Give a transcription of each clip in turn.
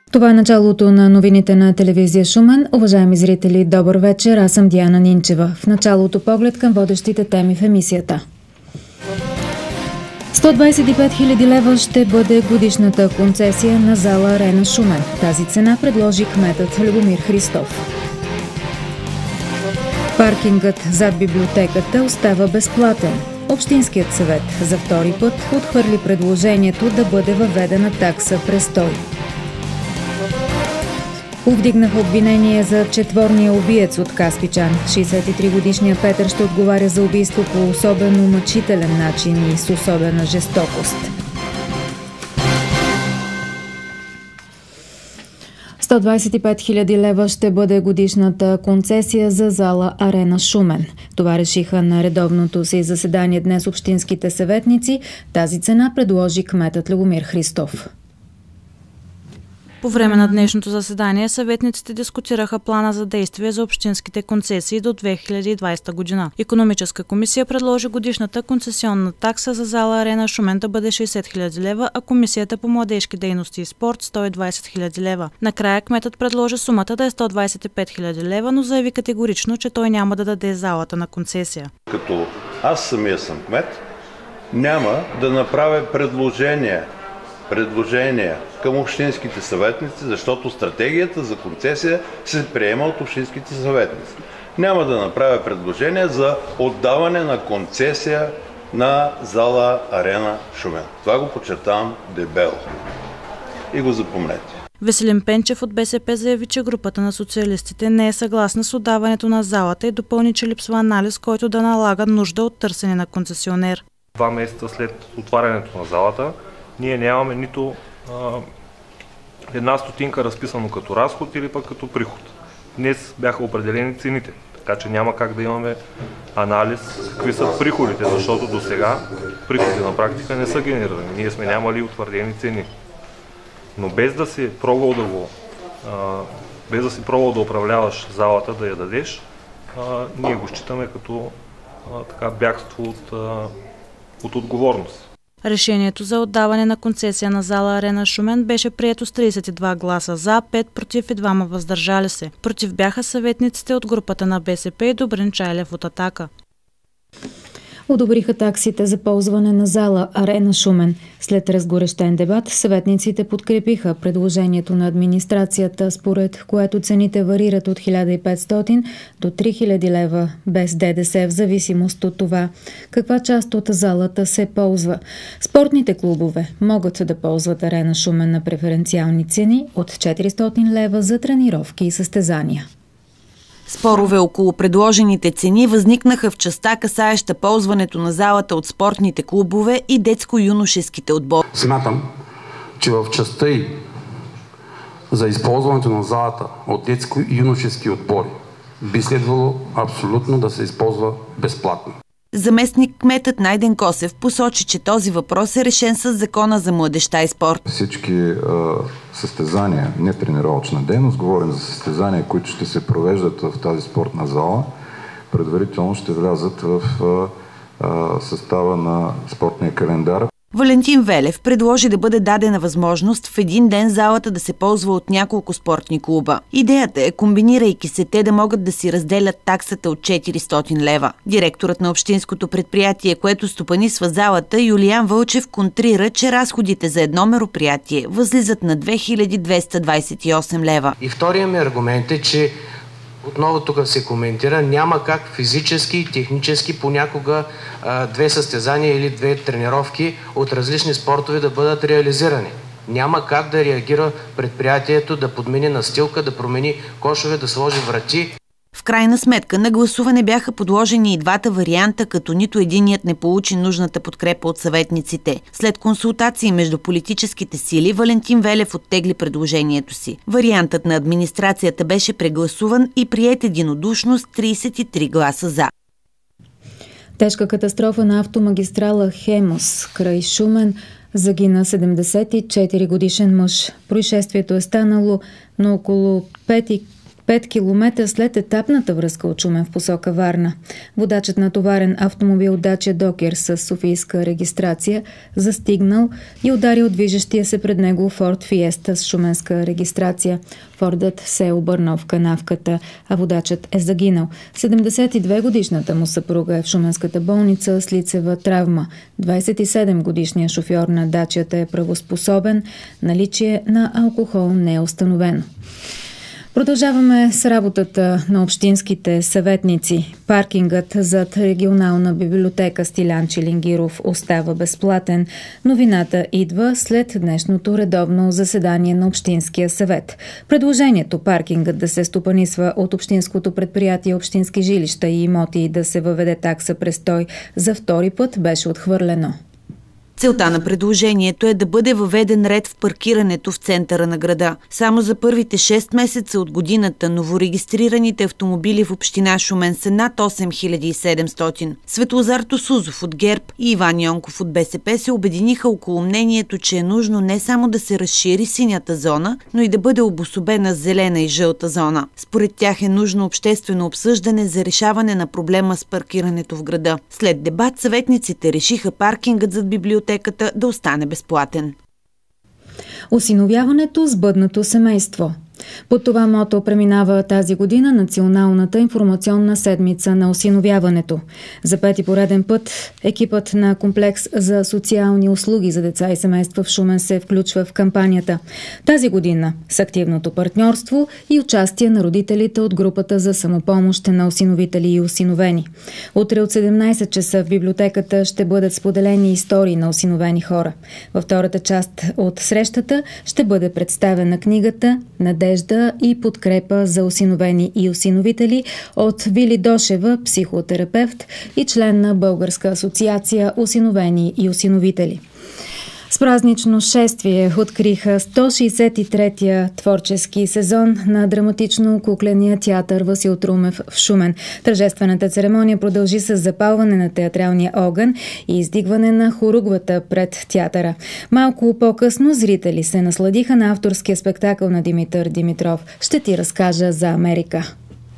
Това е началото на новините на телевизия Шумен. Уважаеми зрители, добър вечер. Аз съм Диана Нинчева. В началото поглед към водещите теми в емисията. 125 000 лева ще бъде годишната концесия на зала Арена Шумен. Тази цена предложи кметът Любомир Христов. Паркингът зад библиотеката остава безплатен. Общинският съвет за втори път отхвърли предложението да бъде въведена такса престой. Повдигнаха обвинение за четворния убиец от Каспичан. 63-годишният Петър ще отговаря за убийство по особено мъчителен начин и с особена жестокост. 125 000 лева ще бъде годишната концесия за зала Арена Шумен. Това решиха на редовното си заседание днес общинските съветници. Тази цена предложи кметът Любомир Христов. По време на днешното заседание съветниците дискутираха плана за действие за общинските концесии до 2020 година. Икономическа комисия предложи годишната концесионна такса за зала Арена Шумен да бъде 60 000 лева, а комисията по младежки дейности и спорт 120 000 лева. Накрая кметът предложи сумата да е 125 000 лева, но заяви категорично, че той няма да даде залата на концесия. Като аз самия съм кмет, няма да направя предложения към общинските съветници, защото стратегията за концесия се приема от общинските съветници. Няма да направя предложение за отдаване на концесия на зала Арена Шумен. Това го подчертавам дебело. И го запомнете. Веселин Пенчев от БСП заяви, че групата на социалистите не е съгласна с отдаването на залата и допълни, че липсва анализ, който да налага нужда от търсене на концесионер. 2 месеца след отварянето на залата ние нямаме нито една стотинка разписано като разход или пък като приход. Днес бяха определени цените, така че няма как да имаме анализ какви са приходите, защото до сега приходи на практика не са генерирани. Ние сме нямали утвърдени цени. Но без да си пробвал да управляваш залата, да я дадеш, ние го считаме като бягство от отговорност. Решението за отдаване на концесия на зала Арена Шумен беше прието с 32 гласа за, 5 против и 2 въздържали се. Против бяха съветниците от групата на БСП и Добрин Чайлев от Атака. Одобриха таксите за ползване на зала Арена Шумен. След разгорещен дебат, съветниците подкрепиха предложението на администрацията, според което цените варират от 1500 до 3000 лева без ДДС в зависимост от това каква част от залата се ползва. Спортните клубове могат да ползват Арена Шумен на преференциални цени от 400 лева за тренировки и състезания. Спорове около предложените цени възникнаха в частта, касаеща ползването на залата от спортните клубове и детско-юношеските отбори. Смятам, че в частта й за използването на залата от детско-юношески отбори би следвало абсолютно да се използва безплатно. Заместник кметът Найден Косев посочи, че този въпрос е решен с Закона за младежта и спорт. Всички състезания, не тренировъчна дейност, говорим за състезания, които ще се провеждат в тази спортна зала, предварително ще влязат в състава на спортния календар. Валентин Велев предложи да бъде дадена възможност в един ден залата да се ползва от няколко спортни клуба. Идеята е, комбинирайки се, те да могат да си разделят таксата от 400 лева. Директорът на общинското предприятие, което стопанисва залата, Юлиан Вълчев, контрира, че разходите за едно мероприятие възлизат на 2228 лева. И вторият ми аргумент е, че отново тук се коментира, няма как физически и технически понякога 2 състезания или 2 тренировки от различни спортове да бъдат реализирани. Няма как да реагира предприятието, да подмени настилка, да промени кошове, да сложи врати. В крайна сметка на гласуване бяха подложени и двата варианта, като нито единият не получи нужната подкрепа от съветниците. След консултации между политическите сили, Валентин Велев оттегли предложението си. Вариантът на администрацията беше прегласуван и приет единодушно с 33 гласа за. Тежка катастрофа на автомагистрала Хемус край Шумен. Загина 74-годишен мъж. Происшествието е станало на около 5 5 км след етапната връзка от Шумен в посока Варна. Водачът на товарен автомобил Dacia Docker с софийска регистрация застигнал и ударил движещия се пред него Форд Фиеста с шуменска регистрация. Фордът се е обърнал в канавката, а водачът е загинал. 72-годишната му съпруга е в шуменската болница с лицева травма. 27-годишният шофьор на дачията е правоспособен. Наличие на алкохол не е установено. Продължаваме с работата на общинските съветници. Паркингът зад регионална библиотека Стилян Чилингиров остава безплатен. Новината идва след днешното редовно заседание на Общинския съвет. Предложението паркингът да се стопанисва от Общинското предприятие Общински жилища и имоти и да се въведе такса престой за втори път беше отхвърлено. Целта на предложението е да бъде въведен ред в паркирането в центъра на града. Само за първите 6 месеца от годината новорегистрираните автомобили в община Шумен са над 8700. Светлозар Тосузов от ГЕРБ и Иван Йонков от БСП се обединиха около мнението, че е нужно не само да се разшири синята зона, но и да бъде обособена зелена и жълта зона. Според тях е нужно обществено обсъждане за решаване на проблема с паркирането в града. След дебат съветниците решиха паркингът зад библиотеката да остане безплатен. Осиновяването с бъдното семейство. Под това мото преминава тази година Националната информационна седмица на осиновяването. За пети пореден път екипът на комплекс за социални услуги за деца и семейства в Шумен се включва в кампанията. Тази година с активното партньорство и участие на родителите от групата за самопомощ на осиновители и осиновени. Утре от 17 часа в библиотеката ще бъдат споделени истории на осиновени хора. Във втората част от срещата ще бъде представена книгата "Надежда и подкрепа за осиновени и осиновители" от Вили Дошева, психотерапевт и член на Българска асоциация осиновени и осиновители. С празнично шествие откриха 163-я творчески сезон на драматично-кукления театър Васил Трумев в Шумен. Тържествената церемония продължи с запалване на театралния огън и издигване на хоругвата пред театъра. Малко по-късно зрители се насладиха на авторския спектакъл на Димитър Димитров. Ще ти разкажа за Америка.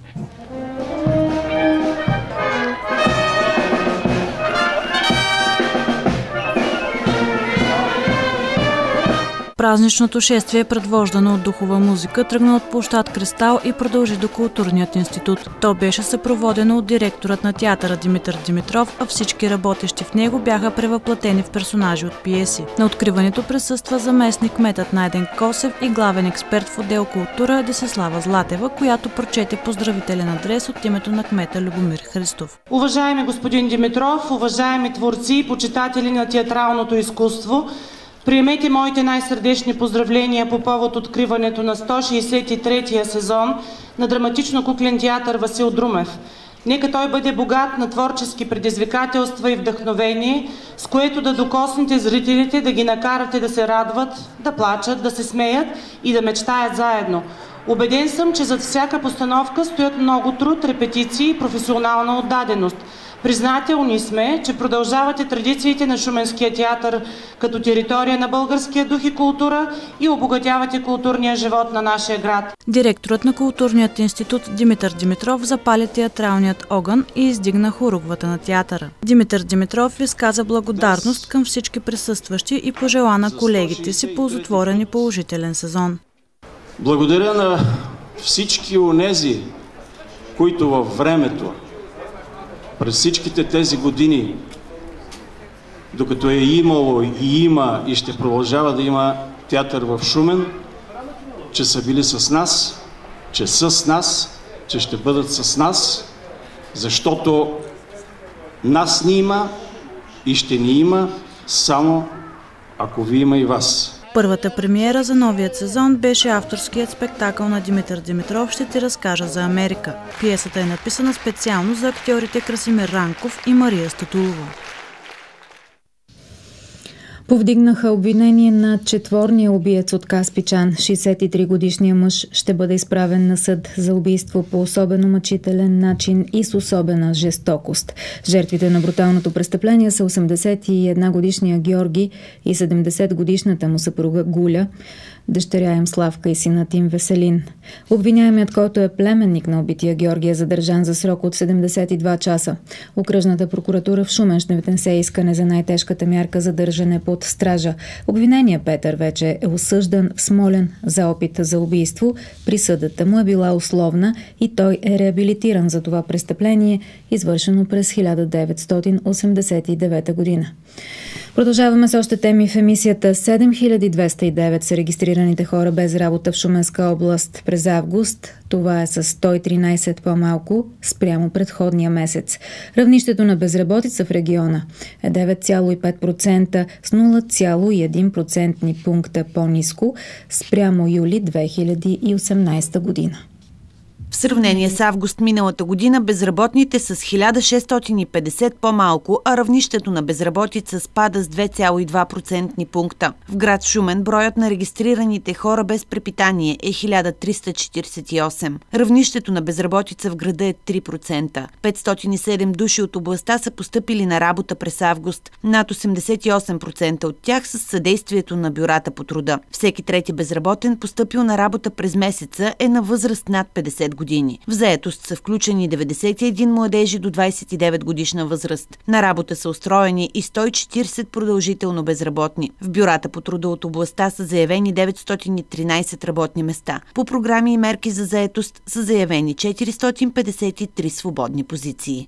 Празничното шествие, предвождано от духова музика, тръгна от площад Кристал и продължи до Културният институт. То беше съпроводено от директорът на театъра Димитър Димитров, а всички работещи в него бяха превъплатени в персонажи от пиеси. На откриването присъства заместник кметът Найден Косев и главен експерт в отдел култура Десислава Златева, която прочете поздравителен адрес от името на кмета Любомир Христов. Уважаеми господин Димитров, уважаеми творци и почитатели на театралното изкуство, приемете моите най-сърдечни поздравления по повод откриването на 163-я сезон на драматично-куклен театър Васил Трумев. Нека той бъде богат на творчески предизвикателства и вдъхновение, с което да докоснете зрителите, да ги накарате да се радват, да плачат, да се смеят и да мечтаят заедно. Убеден съм, че зад всяка постановка стоят много труд, репетиции и професионална отдаденост. Признателни сме, че продължавате традициите на Шуменския театър като територия на българския дух и култура и обогатявате културния живот на нашия град. Директорът на Културният институт Димитър Димитров запали театралният огън и издигна хоругвата на театъра. Димитър Димитров изказа благодарност към всички присъстващи и пожела на колегите си ползотворен и положителен сезон. Благодаря на всички онези, които във времето, през всичките тези години, докато е имало и има и ще продължава да има театър в Шумен, че са били с нас, че са с нас, че ще бъдат с нас, защото нас ни има и ще ни има само ако ви има и вас. Първата премиера за новият сезон беше авторският спектакъл на Димитър Димитров "Ще ти разкажа за Америка". Пиесата е написана специално за актьорите Красимир Ранков и Мария Статулова. Повдигнаха обвинение на четворния убиец от Каспичан. 63-годишният мъж ще бъде изправен на съд за убийство по особено мъчителен начин и с особена жестокост. Жертвите на бруталното престъпление са 81-годишния Георги и 70-годишната му съпруга Гуля. дъщеря им Славка и синът им Веселин. Обвиняемият, който е племенник на убития Георги, е задържан за срок от 72 часа. Окръжната прокуратура в Шумен ще внесе искане за най-тежката мярка задържане под стража. Обвиненият Петър вече е осъждан в Смолян за опит за убийство. Присъдата му е била условна и той е реабилитиран за това престъпление, извършено през 1989 година. Продължаваме с още теми в емисията. 7209 са регистрираните хора без работа в Шуменска област през август. Това е с 113 по-малко спрямо предходния месец. Равнището на безработица в региона е 9,5% с 0,1% пункта по-ниско спрямо юли 2018 година. В сравнение с август миналата година безработните с 1650 по-малко, а равнището на безработица спада с 2,2% пункта. В град Шумен броят на регистрираните хора без препитание е 1348. Равнището на безработица в града е 3%. 507 души от областта са постъпили на работа през август. Над 88% от тях с съдействието на бюрата по труда. Всеки трети безработен, постъпил на работа през месеца, е на възраст над 50 години. В заетост са включени 91 младежи до 29 годишна възраст. На работа са устроени и 140 продължително безработни. В бюрата по труда от областта са заявени 913 работни места. По програми и мерки за заетост са заявени 453 свободни позиции.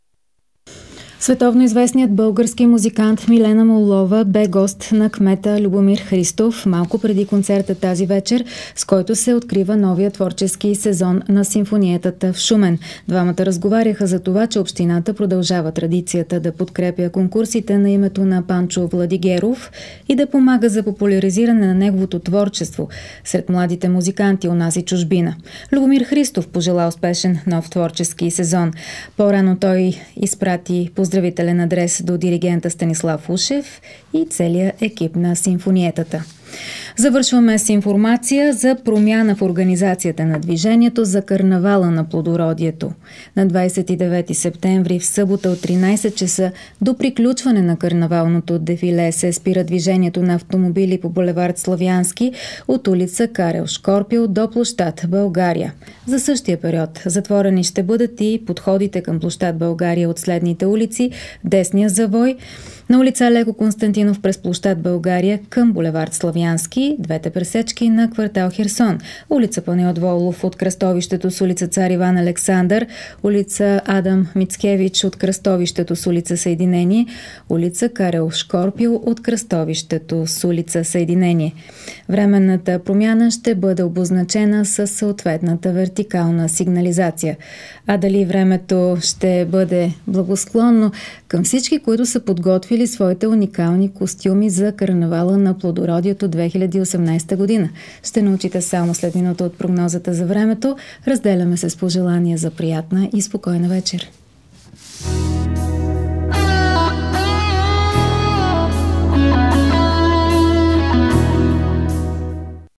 Световно известният български музикант Милена Молова бе гост на кмета Любомир Христов малко преди концерта тази вечер, с който се открива новия творчески сезон на симфониетата в Шумен. Двамата разговаряха за това, че общината продължава традицията да подкрепя конкурсите на името на Панчо Владигеров и да помага за популяризиране на неговото творчество сред младите музиканти у нас и чужбина. Любомир Христов пожела успешен нов творчески сезон. По-рано той изпрати поздравителен адрес до диригента Станислав Ушев и целия екип на симфониетата. Завършваме с информация за промяна в организацията на движението за карнавала на плодородието. На 29 септември в събота от 13 часа до приключване на карнавалното дефиле се спира движението на автомобили по булевард Славянски от улица Карел Шкорпил до площад България. За същия период затворени ще бъдат и подходите към площад България от следните улици: Десния завой, на улица Леко Константинов през площад България към булевард Славянски, двете пресечки на квартал Херсон, улица Панайот Волов от кръстовището с улица Цар Иван Александър, улица Адам Мицкевич от кръстовището с улица Съединение, улица Карел Шкорпил от кръстовището с улица Съединение. Временната промяна ще бъде обозначена с съответната вертикална сигнализация. А дали времето ще бъде благосклонно към всички, които са подготвили своите уникални костюми за карнавала на плодородието 2018 година. Ще научите само след минута от прогнозата за времето. Разделяме се с пожелания за приятна и спокойна вечер.